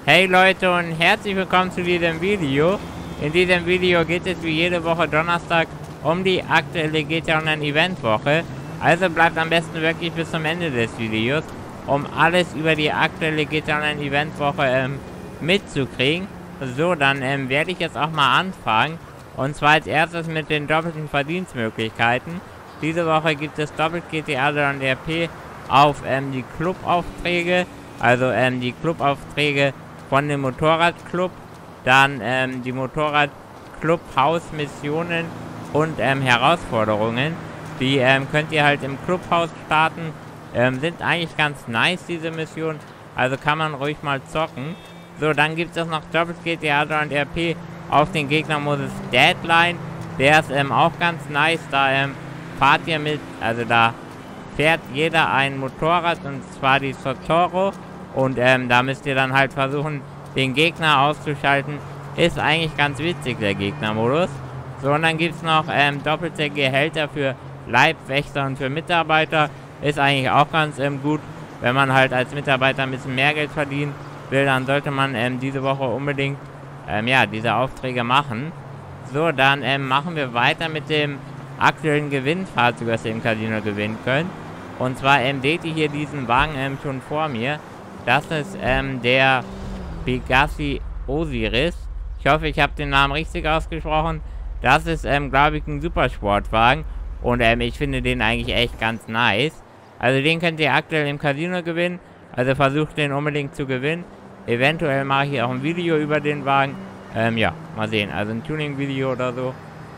Hey Leute und herzlich willkommen zu diesem Video. In diesem Video geht es wie jede Woche Donnerstag um die aktuelle GTA Online Eventwoche. Also bleibt am besten wirklich bis zum Ende des Videos, um alles über die aktuelle GTA Online Eventwoche mitzukriegen. So, dann werde ich jetzt auch mal anfangen. Und zwar als erstes mit den doppelten Verdienstmöglichkeiten. Diese Woche gibt es doppelt GTA und RP auf die Clubaufträge. Also die Clubaufträge von dem Motorradclub, dann die Motorradclub-Haus-Missionen und Herausforderungen. Die könnt ihr halt im Clubhaus starten. Sind eigentlich ganz nice, diese Missionen. Also kann man ruhig mal zocken. So, dann gibt es noch doppelt GTA und RP auf den Gegnermodus Deadline. Der ist auch ganz nice. Da fahrt ihr mit, also da fährt jeder ein Motorrad, und zwar die Sotoro. Und da müsst ihr dann halt versuchen, den Gegner auszuschalten. Ist eigentlich ganz witzig, der Gegnermodus. So, und dann gibt es noch doppelte Gehälter für Leibwächter und für Mitarbeiter. Ist eigentlich auch ganz gut. Wenn man halt als Mitarbeiter ein bisschen mehr Geld verdienen will, dann sollte man diese Woche unbedingt ja, diese Aufträge machen. So, dann machen wir weiter mit dem aktuellen Gewinnfahrzeug, was ihr im Casino gewinnen könnt. Und zwar seht ihr hier diesen Wagen schon vor mir. Das ist der Pegassi Osiris. Ich hoffe, ich habe den Namen richtig ausgesprochen. Das ist, glaube ich, ein Supersportwagen. Und ich finde den eigentlich echt ganz nice. Also den könnt ihr aktuell im Casino gewinnen. Also versucht den unbedingt zu gewinnen. Eventuell mache ich auch ein Video über den Wagen. Ja, mal sehen. Also ein Tuning-Video oder so.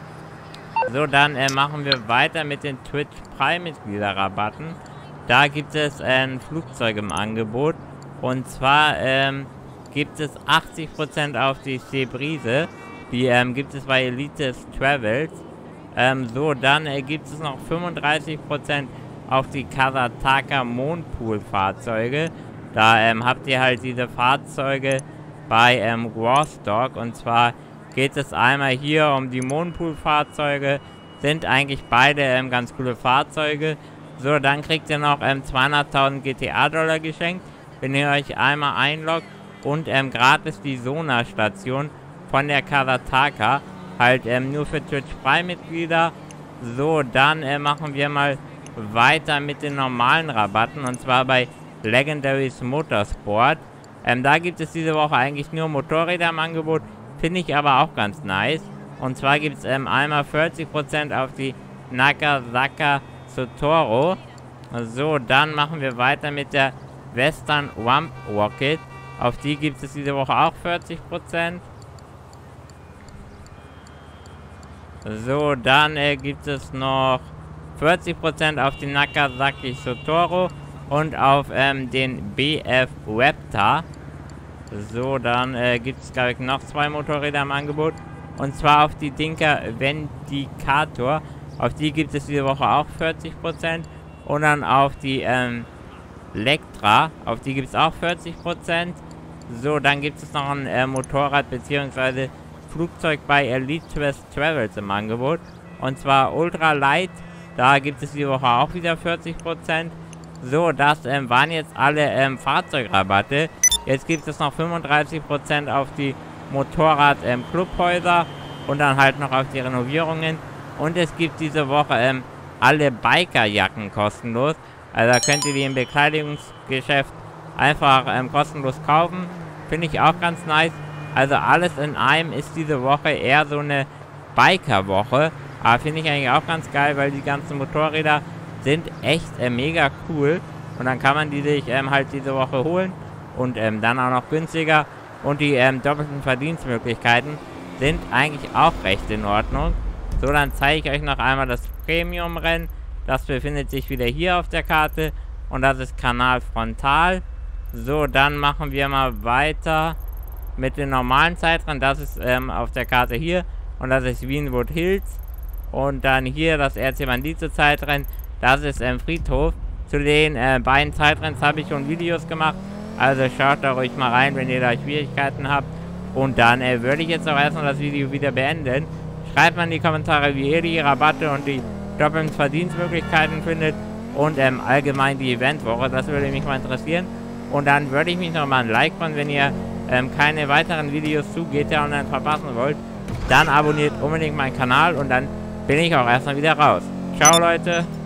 So, dann machen wir weiter mit den Twitch Prime-Mitglieder-Rabatten. Da gibt es ein Flugzeug im Angebot. Und zwar gibt es 80% auf die Seebrise. Die gibt es bei Elite Travels. So, dann gibt es noch 35% auf die Kasataka Mondpool-Fahrzeuge. Da habt ihr halt diese Fahrzeuge bei Warstock. Und zwar geht es einmal hier um die Mondpool-Fahrzeuge. Sind eigentlich beide ganz coole Fahrzeuge. So, dann kriegt ihr noch 200.000 GTA-Dollar geschenkt, wenn ihr euch einmal einloggt. Und gratis die Sona-Station von der Kasataka. Halt nur für Twitch Prime-Mitglieder. So, dann machen wir mal weiter mit den normalen Rabatten. Und zwar bei Legendaries Motorsport. Da gibt es diese Woche eigentlich nur Motorräder im Angebot. Finde ich aber auch ganz nice. Und zwar gibt es einmal 40% auf die Nakazaka Sotoro. So, dann machen wir weiter mit der Western Wump Rocket. Auf die gibt es diese Woche auch 40%. So, dann gibt es noch 40% auf die Nakazaki Sotoro und auf den BF Raptor. So, dann gibt es, glaube ich, noch 2 Motorräder im Angebot. Und zwar auf die Dinka Vindicator. Auf die gibt es diese Woche auch 40%. Und dann auf die Lectra. Auf die gibt es auch 40%. So, dann gibt es noch ein Motorrad bzw. Flugzeug bei Elite Travels im Angebot. Und zwar Ultra Light. Da gibt es diese Woche auch wieder 40%. So, das waren jetzt alle Fahrzeugrabatte. Jetzt gibt es noch 35% auf die Motorrad-Clubhäuser und dann halt noch auf die Renovierungen. Und es gibt diese Woche alle Bikerjacken kostenlos. Also da könnt ihr die im Bekleidungsgeschäft einfach kostenlos kaufen. Finde ich auch ganz nice. Also alles in einem ist diese Woche eher so eine Biker-Woche. Aber finde ich eigentlich auch ganz geil, weil die ganzen Motorräder sind echt mega cool. Und dann kann man die sich halt diese Woche holen. Und dann auch noch günstiger. Und die doppelten Verdienstmöglichkeiten sind eigentlich auch recht in Ordnung. So, dann zeige ich euch noch einmal das Premium-Rennen. Das befindet sich wieder hier auf der Karte. Und das ist Kanal Frontal. So, dann machen wir mal weiter mit den normalen Zeitrennen. Das ist auf der Karte hier. Und das ist Wienwood Hills. Und dann hier das RC Bandito Zeitrennen. Das ist Friedhof. Zu den beiden Zeitrennen habe ich schon Videos gemacht. Also schaut da ruhig mal rein, wenn ihr da Schwierigkeiten habt. Und dann würde ich jetzt auch erstmal das Video wieder beenden. Schreibt mal in die Kommentare, wie ihr die Rabatte und die doppelten Verdienstmöglichkeiten findet. Und allgemein die Eventwoche. Das würde mich mal interessieren. Und dann würde ich mich nochmal ein Like freuen, wenn ihr keine weiteren Videos zu GTA Online verpassen wollt, dann abonniert unbedingt meinen Kanal und dann bin ich auch erstmal wieder raus. Ciao Leute!